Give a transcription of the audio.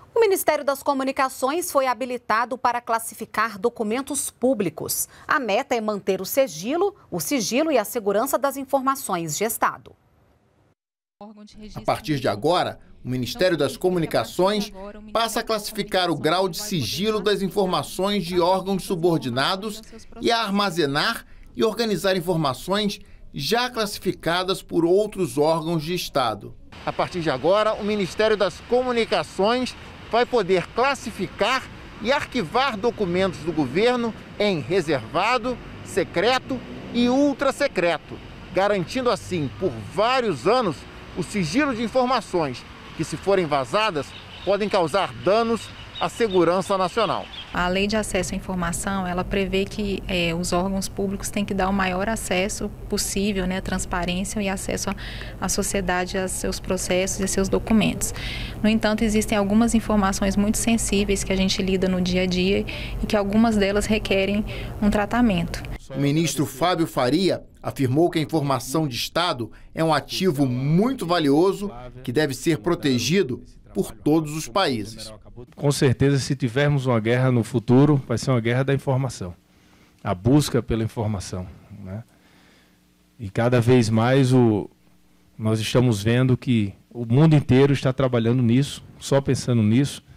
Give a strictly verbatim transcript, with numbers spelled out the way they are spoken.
O Ministério das Comunicações foi habilitado para classificar documentos públicos. A meta é manter o sigilo, o sigilo e a segurança das informações de Estado. A partir de agora, o Ministério das Comunicações passa a classificar o grau de sigilo das informações de órgãos subordinados e a armazenar e organizar informações já classificadas por outros órgãos de Estado. A partir de agora, o Ministério das Comunicações vai poder classificar e arquivar documentos do governo em reservado, secreto e ultrasecreto, garantindo assim, por vários anos, o sigilo de informações que, se forem vazadas, podem causar danos à segurança nacional. A Lei de Acesso à Informação, ela prevê que é, os órgãos públicos têm que dar o maior acesso possível, né, transparência e acesso à sociedade a seus processos e a seus documentos. No entanto, existem algumas informações muito sensíveis que a gente lida no dia a dia e que algumas delas requerem um tratamento. O ministro Fábio Faria afirmou que a informação de Estado é um ativo muito valioso que deve ser protegido por todos os países. Com certeza, se tivermos uma guerra no futuro, vai ser uma guerra da informação, a busca pela informação, né? E cada vez mais o, nós estamos vendo que o mundo inteiro está trabalhando nisso, só pensando nisso.